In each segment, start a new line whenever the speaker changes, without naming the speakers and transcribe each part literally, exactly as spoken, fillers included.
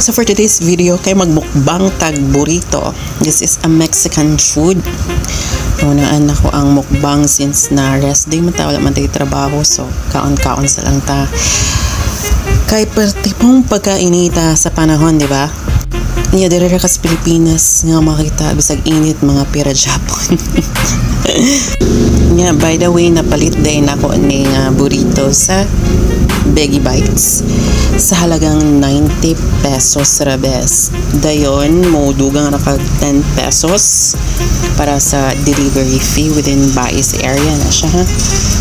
So for today's video, kay magmukbang tag burrito. This is a Mexican food. Unaan ako ang mukbang since na rest day man ta, wala man tayo trabaho. So kaon-kaon sa lang ta. Kay pertipong pagkainita sa panahon, di ba? Niya dire ra kas Pilipinas nga makita bisag init mga pira Japon. Yeah, by the way, napalit din ako ni uh, burrito sa Veggie Bites sa halagang ninety pesos rabes. Dayon, mo dugang nakag ten pesos para sa delivery fee within Bais area na siya, ha?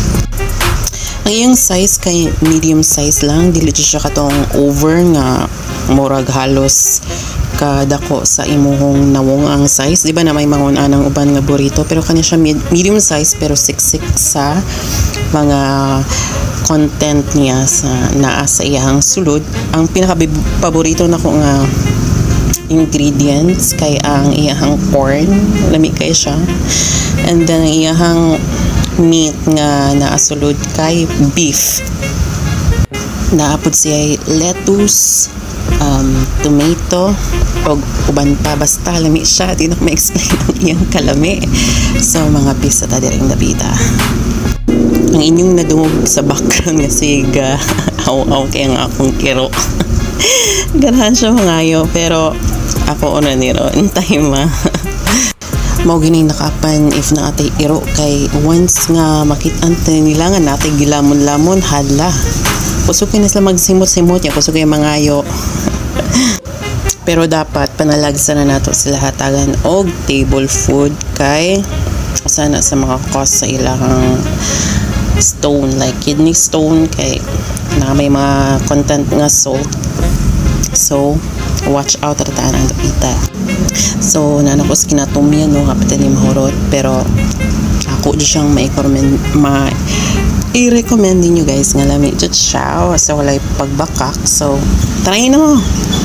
Ang iyang size kay medium size lang, dili siya katong over nga murag halos kadako sa imuhong nawong ang size. Di ba na may mga anang uban nga burrito, pero kanya siya med medium size pero siksik sa mga content niya sa naa sa iyang sulod. Ang pinaka-paborito na ko nga ingredients kay ang iyang corn, lami kay siya. And then ang iyang meat nga naasulod kay beef. Naapod siya lettuce, um, tomato, o uban pa, basta lami siya, di na ko ma-explain ang iyang kalami. So mga pisa ta direng dabita. Ang inyong nadungog sa background nga siga aw-aw kay ang akong kiro. Ganahan siya mangayo, pero ako una ni ron time ma. Mao gini nakapan if na atay iro kay once nga makit-an nila nga natay gilamon-lamon hala. Pusukin na sila magsimot-simot niya, pusukin mangayo. Pero dapat panalagsan na nato sila hatagan og table food kay sana sa mga cause sa ilang stone like kidney stone kay na may mga content nga salt. So watch out rataan ang dapita. So nana ko sa kinatumyan no kapitan ni mahurot, pero ako di siyang ma-recommend ma i-recommend niyo guys nga lami jud siya sa walay pagbakak. So try no.